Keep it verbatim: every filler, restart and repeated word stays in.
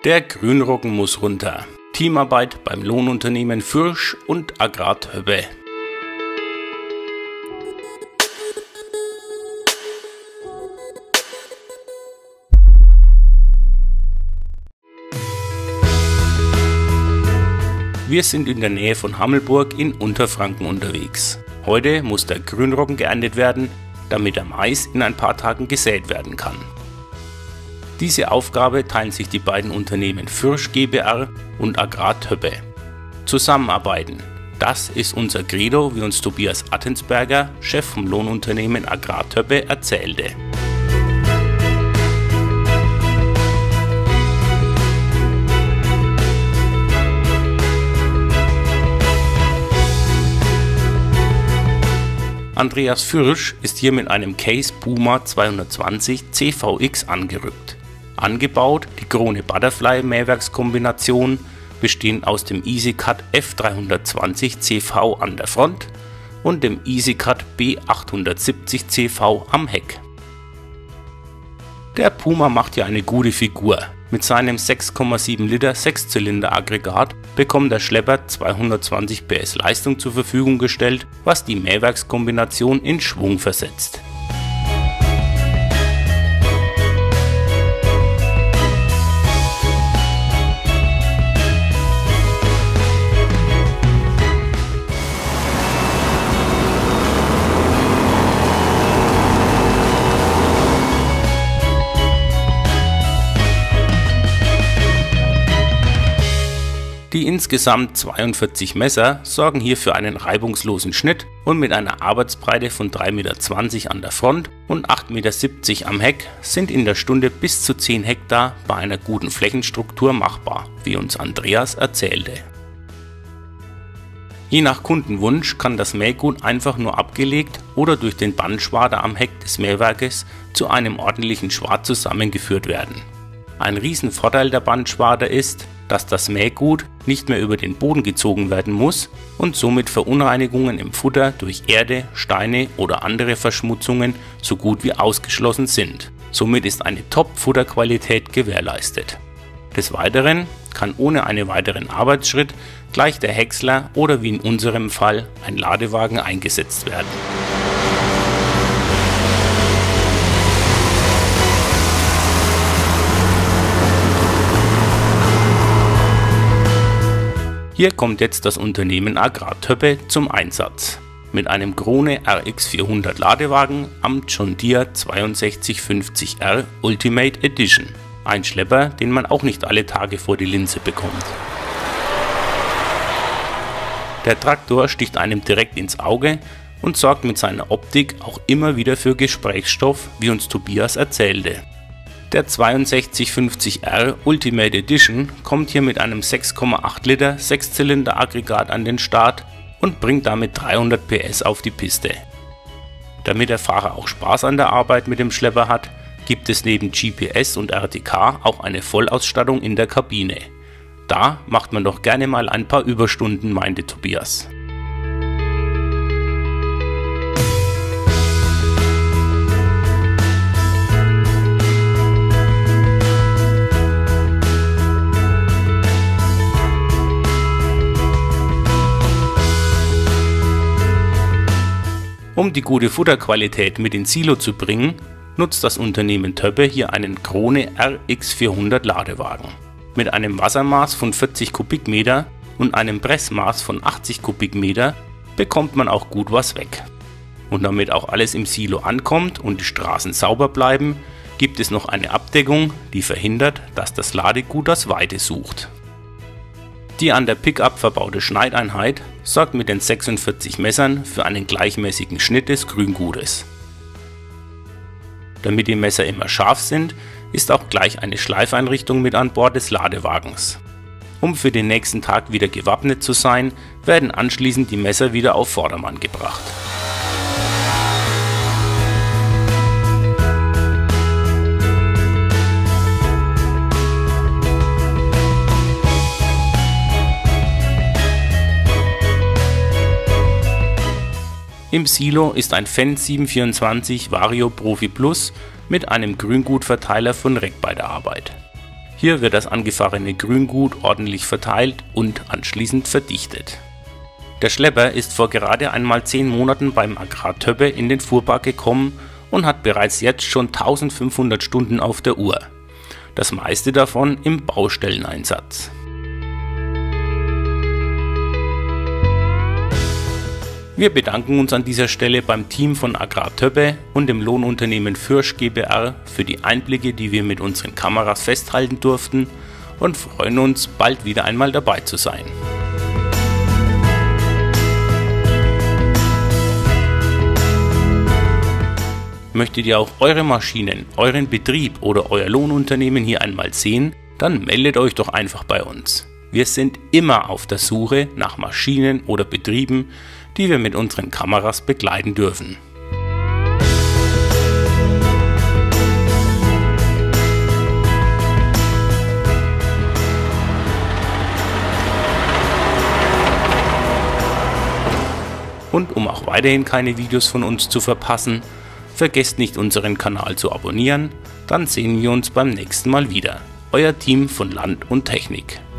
Der Grünroggen muss runter. Teamarbeit beim Lohnunternehmen Fürsch und Agrartöbbe. Wir sind in der Nähe von Hammelburg in Unterfranken unterwegs. Heute muss der Grünroggen geerntet werden, damit der Mais in ein paar Tagen gesät werden kann. Diese Aufgabe teilen sich die beiden Unternehmen Fürsch GbR und Agrartöbbe. Zusammenarbeiten, das ist unser Credo, wie uns Tobias Attensberger, Chef vom Lohnunternehmen Agrartöbbe, erzählte. Andreas Fürsch ist hier mit einem Case Puma zweihundertzwanzig C V X angerückt. Angebaut die Krone Butterfly Mähwerkskombination, bestehend aus dem EasyCut F dreihundertzwanzig C V an der Front und dem EasyCut B achthundertsiebzig C V am Heck. Der Puma macht hier eine gute Figur. Mit seinem sechs Komma sieben Liter Sechszylinder-Aggregat bekommt der Schlepper zweihundertzwanzig P S Leistung zur Verfügung gestellt, was die Mähwerkskombination in Schwung versetzt. Die insgesamt zweiundvierzig Messer sorgen hier für einen reibungslosen Schnitt und mit einer Arbeitsbreite von drei Komma zwanzig Meter an der Front und acht Komma siebzig Meter am Heck sind in der Stunde bis zu zehn Hektar bei einer guten Flächenstruktur machbar, wie uns Andreas erzählte. Je nach Kundenwunsch kann das Mähgut einfach nur abgelegt oder durch den Bandschwader am Heck des Mähwerkes zu einem ordentlichen Schwad zusammengeführt werden. Ein Riesenvorteil der Bandschwader ist, dass das Mähgut nicht mehr über den Boden gezogen werden muss und somit Verunreinigungen im Futter durch Erde, Steine oder andere Verschmutzungen so gut wie ausgeschlossen sind. Somit ist eine Top-Futterqualität gewährleistet. Des Weiteren kann ohne einen weiteren Arbeitsschritt gleich der Häcksler oder wie in unserem Fall ein Ladewagen eingesetzt werden. Hier kommt jetzt das Unternehmen Agrartöbbe zum Einsatz. Mit einem Krone R X vierhundert Ladewagen am John Deere zweiundsechzig fünfzig R Ultimate Edition. Ein Schlepper, den man auch nicht alle Tage vor die Linse bekommt. Der Traktor sticht einem direkt ins Auge und sorgt mit seiner Optik auch immer wieder für Gesprächsstoff, wie uns Tobias erzählte. Der zweiundsechzig fünfzig R Ultimate Edition kommt hier mit einem sechs Komma acht Liter Sechszylinder-Aggregat an den Start und bringt damit dreihundert P S auf die Piste. Damit der Fahrer auch Spaß an der Arbeit mit dem Schlepper hat, gibt es neben G P S und R T K auch eine Vollausstattung in der Kabine. Da macht man doch gerne mal ein paar Überstunden, meinte Tobias. Um die gute Futterqualität mit ins Silo zu bringen, nutzt das Unternehmen Többe hier einen Krone R X vierhundert Ladewagen. Mit einem Wassermaß von vierzig Kubikmeter und einem Pressmaß von achtzig Kubikmeter bekommt man auch gut was weg. Und damit auch alles im Silo ankommt und die Straßen sauber bleiben, gibt es noch eine Abdeckung, die verhindert, dass das Ladegut das Weite sucht. Die an der Pickup verbaute Schneideinheit sorgt mit den sechsundvierzig Messern für einen gleichmäßigen Schnitt des Grüngutes. Damit die Messer immer scharf sind, ist auch gleich eine Schleifeinrichtung mit an Bord des Ladewagens. Um für den nächsten Tag wieder gewappnet zu sein, werden anschließend die Messer wieder auf Vordermann gebracht. Im Silo ist ein Fendt siebenhundertvierundzwanzig Vario Profi Plus mit einem Grüngutverteiler von R E C bei der Arbeit. Hier wird das angefahrene Grüngut ordentlich verteilt und anschließend verdichtet. Der Schlepper ist vor gerade einmal zehn Monaten beim Agrartöbbe in den Fuhrpark gekommen und hat bereits jetzt schon eintausendfünfhundert Stunden auf der Uhr. Das meiste davon im Baustelleneinsatz. Wir bedanken uns an dieser Stelle beim Team von Agrartöbbe und dem Lohnunternehmen Fürsch GbR für die Einblicke, die wir mit unseren Kameras festhalten durften, und freuen uns, bald wieder einmal dabei zu sein. Möchtet ihr auch eure Maschinen, euren Betrieb oder euer Lohnunternehmen hier einmal sehen, dann meldet euch doch einfach bei uns. Wir sind immer auf der Suche nach Maschinen oder Betrieben, die wir mit unseren Kameras begleiten dürfen. Und um auch weiterhin keine Videos von uns zu verpassen, vergesst nicht, unseren Kanal zu abonnieren, dann sehen wir uns beim nächsten Mal wieder. Euer Team von Land und Technik.